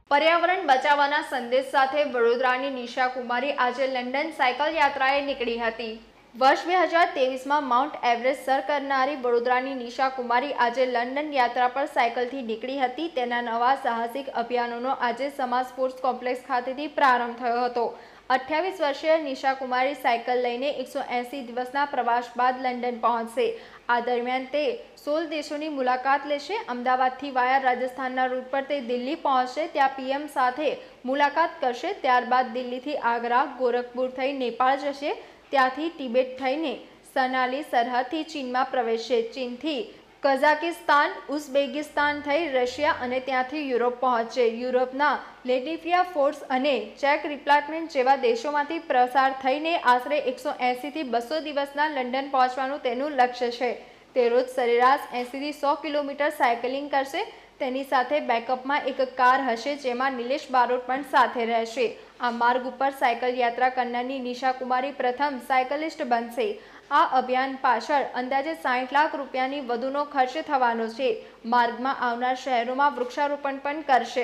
पर्यावरण बचाववाना संदेश साथे वडोदरानी निशा कुमारी आज लंडन साइकल यात्राए निकળી હતી। वर्ष 2023 में माउंट एवरेस्ट सर करनारी वडोदरानी निशा कुमारी आज लंडन यात्रा पर साइकल थी निकળી હતી। तेना नवा साहसिक अभियानों आज समाज स्पोर्ट्स कॉम्प्लेक्स खातेथी प्रारंभ थयो हतो। 28 वर्षीय निशा कुमारी साइकल लईने 180 दिवसना प्रवास बाद लंडन पहोंचशे। आ दरमियान ते 16 देशों की मुलाकात लेशे। अमदावादथी वाया राजस्थानना रूट पर ते दिल्ली पहोंचशे, त्यां पीएम साथे मुलाकात करशे। त्यारबाद दिल्लीथी आगरा, गोरखपुर थई नेपाळ जशे, त्याथी तिबेट थईने सनाली सरहदथी चीनमा प्रवेशशे। चीनथी कजाकिस्तान, उज़्बेकिस्तान थई रशिया अने त्यांथी युरोप पहोंचशे। युरोपना लेटिविया, फोर्स अने चेक रिपब्लिक जेवा देशोमांथी प्रसार थईने आशरे 180 થી 200 दिवसना लंडन पहोंचवानुं तेनुं लक्ष्य छे। ते रोज सरेराश 80 થી 100 किलोमीटर साइकलिंग करशे। तेनी साथे बेकअपमां एक कार हशे, जेमां निलेश बारोट पण साथे रहेशे। आ मार्ग पर साइकल यात्रा करनारी निशा कुमारी प्रथम साइकलिस्ट बनशे। आ अभियान पाछळ अंदाजे 60 लाख रूपियानी वधुनो खर्च थवानो छे। मार्गमां आवनार शहेरोमां वृक्षारोपण पण करशे।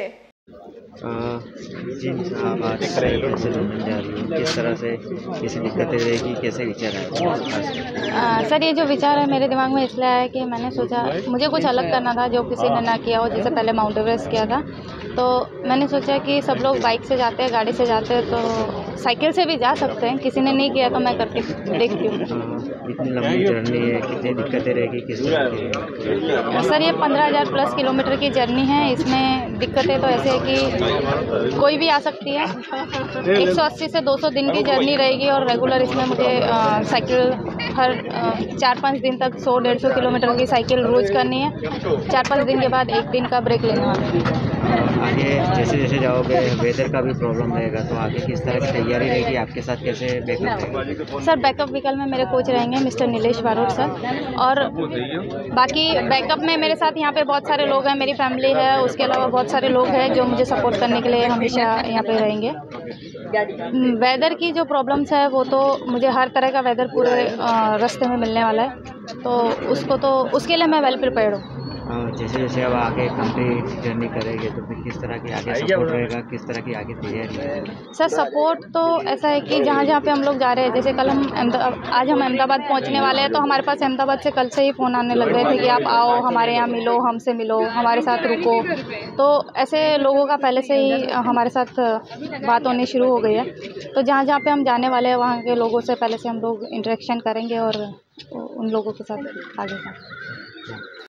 जी आप बात कर रहे हैं कैसे लंदन जा रही है, किस तरह से कैसी दिक्कतें रहेगी, कैसे विचार है? सर, ये जो विचार है मेरे दिमाग में इसलिए आया कि मैंने सोचा मुझे कुछ अलग करना था जो किसी ने ना किया हो। जैसे पहले माउंट एवरेस्ट किया था, तो मैंने सोचा कि सब लोग बाइक से जाते हैं, गाड़ी से जाते हैं, तो साइकिल से भी जा सकते हैं। किसी ने नहीं किया तो मैं करके देखती हूँ। इतनी लंबी जर्नी है, कितनी दिक्कतें रहेगी, किस तरह की? सर, ये 15,000 प्लस किलोमीटर की जर्नी है। इसमें दिक्कतें तो ऐसे है कि कोई भी आ सकती है। 180 से 200 दिन की जर्नी रहेगी और रेगुलर इसमें मुझे साइकिल हर 4-5 दिन तक 100-150 किलोमीटर की साइकिल रोज़ करनी है। 4-5 दिन के बाद एक दिन का ब्रेक लेना है। आगे जैसे जैसे जाओगे वेदर का भी प्रॉब्लम रहेगा, तो आगे किस तरह की तैयारी रहेगी, आपके साथ कैसे बैकअप रहेगा? सर, बैकअप व्हीकल में मेरे कोच रहेंगे मिस्टर नीलेश बारोट सर, और बाकी बैकअप में मेरे साथ यहाँ पे बहुत सारे लोग हैं, मेरी फैमिली है, उसके अलावा बहुत सारे लोग हैं जो मुझे सपोर्ट करने के लिए हमेशा यहाँ पे रहेंगे। वेदर की जो प्रॉब्लम्स है वो तो मुझे हर तरह का वेदर पूरे रास्ते में मिलने वाला है, तो उसके लिए मैं वेल प्रिपेयर्ड हूँ। जैसे जैसे अब आगे कंप्लीट जर्नी करेंगे तो फिर किस तरह की आगे सपोर्ट रहेगा, किस तरह की आगे तैयारी है? सर, सपोर्ट तो ऐसा है कि जहाँ जहाँ पे हम लोग जा रहे हैं, जैसे कल आज हम अहमदाबाद पहुँचने वाले हैं, तो हमारे पास अहमदाबाद से कल से ही फ़ोन आने लग गए थे कि आप आओ, हमारे यहाँ मिलो, हमसे मिलो, हमारे साथ रुको। तो ऐसे लोगों का पहले से ही हमारे साथ बात होनी शुरू हो गई है। तो जहाँ जहाँ पे हम जाने वाले हैं वहाँ के लोगों से पहले से हम लोग इंटरेक्शन करेंगे और उन लोगों के साथ आगे